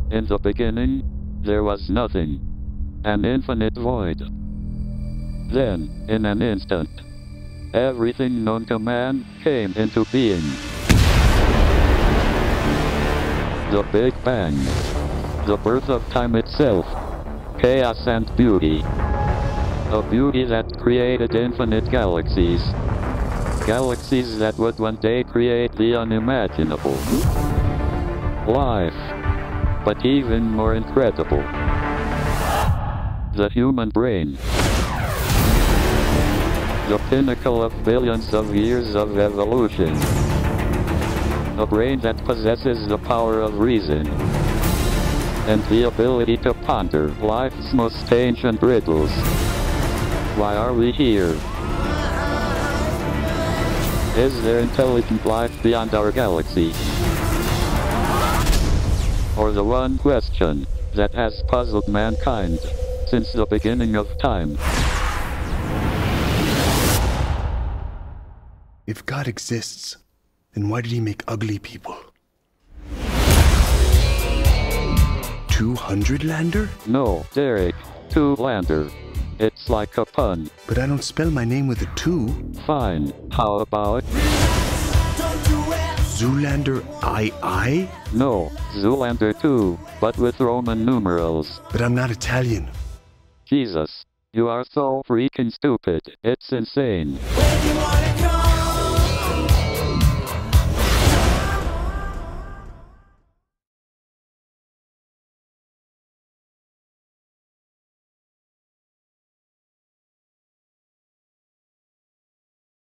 In the beginning, there was nothing. An infinite void. Then, in an instant, everything known to man came into being. The Big Bang. The birth of time itself. Chaos and beauty. A beauty that created infinite galaxies. Galaxies that would one day create the unimaginable. Life. But even more incredible. The human brain. The pinnacle of billions of years of evolution. A brain that possesses the power of reason. And the ability to ponder life's most ancient riddles. Why are we here? Is there intelligent life beyond our galaxy? Or the one question that has puzzled mankind since the beginning of time. If God exists, then why did he make ugly people? 200-lander? No, Derek, two-lander. It's like a pun. But I don't spell my name with a 2. Fine, how about... Zoolander II? No, Zoolander 2, but with Roman numerals. But I'm not Italian. Jesus, you are so freaking stupid, it's insane.